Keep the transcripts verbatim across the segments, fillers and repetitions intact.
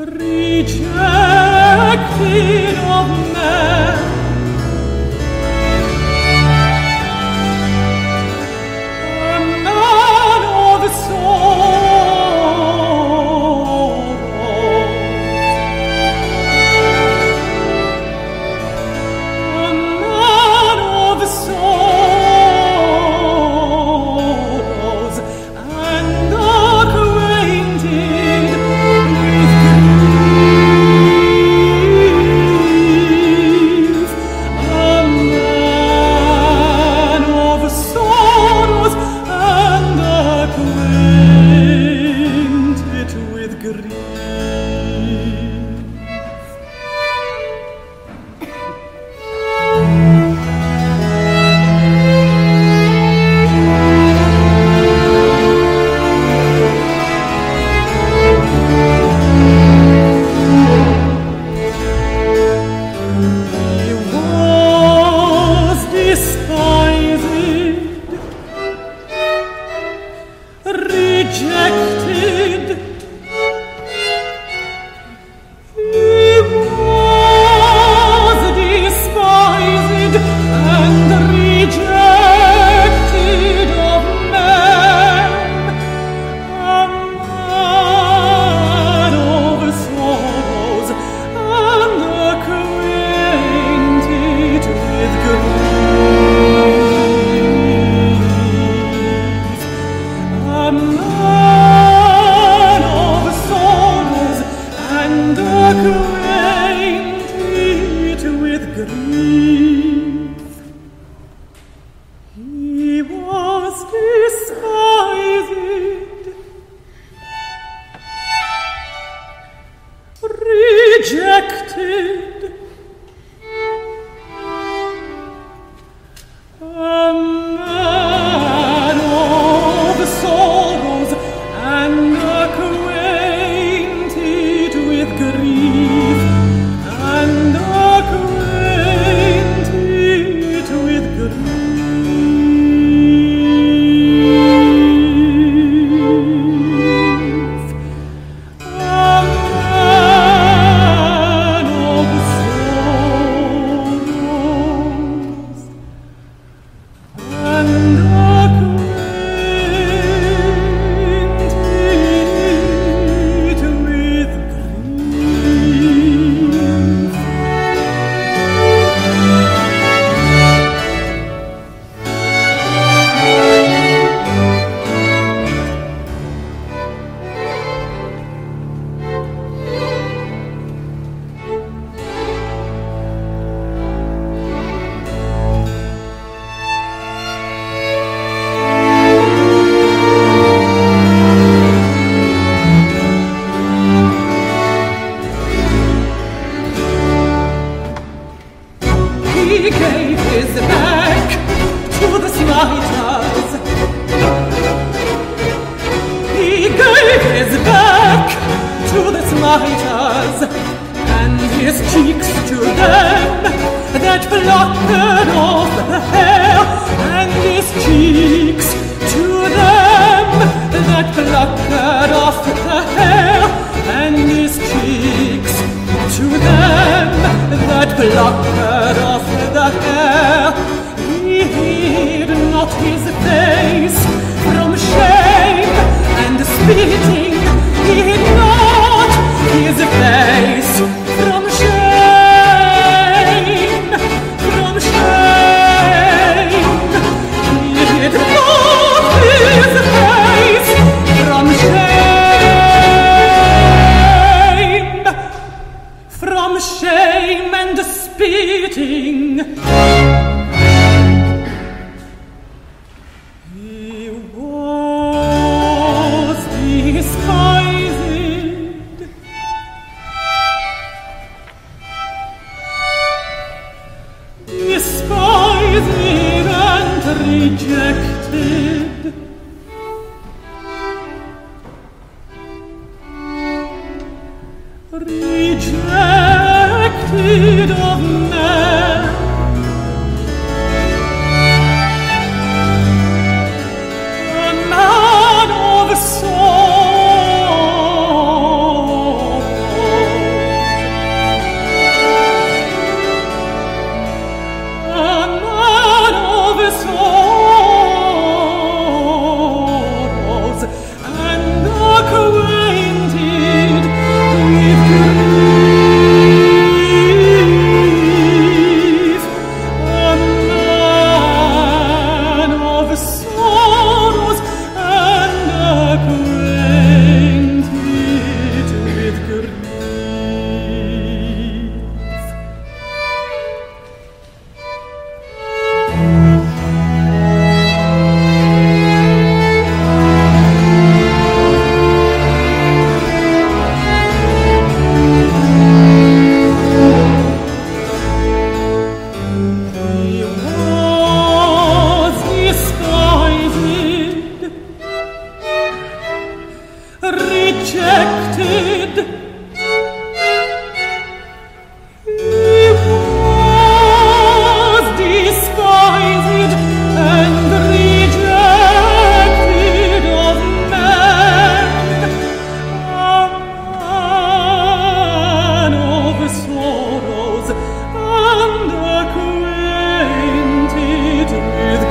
rejected of men, a man of sorrows, a man of sorrows, and acquainted with grief, a man of sorrows, and acquainted with grief. He was despised, rejected. He was despised and rejected of men, a man of sorrows, and acquainted with grief, a man of sorrows, and acquainted with grief. He was despised, rejected, a man of sorrows, and acquainted with grief, and acquainted with grief. A man of sorrows, and acquainted with grief. He gave his back to the smiters. He gave his back to the smiters, and his cheeks to them that plucked off the hair, and his cheeks to them that plucked off the hair, and his cheeks to them that plucked off the hair. He hid not his face from shame and spitting. He hid not his face from shame, from shame. He hid not his face from shame, from shame and spitting. He was despised, despised and rejected. Rejected of men, a man of sorrows, rejected. He was despised and rejected of men, a man of sorrows and acquainted with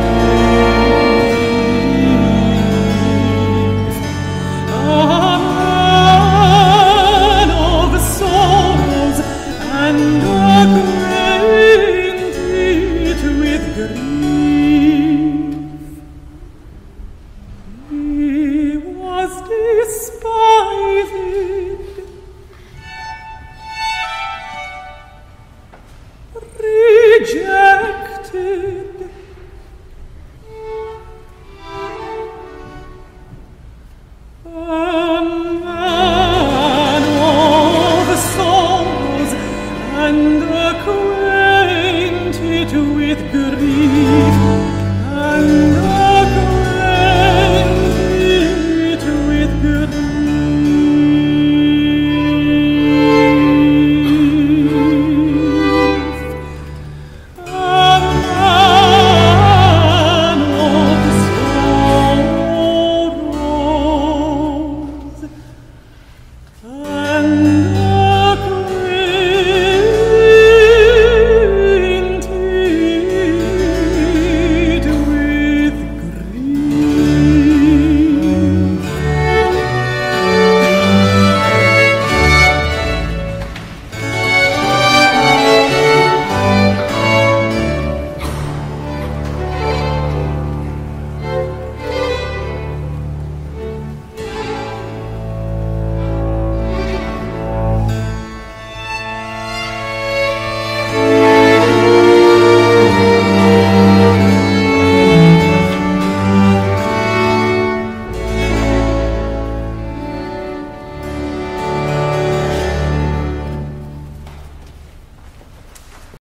grief. A man of sorrows and acquainted with grief. He was despised, rejected,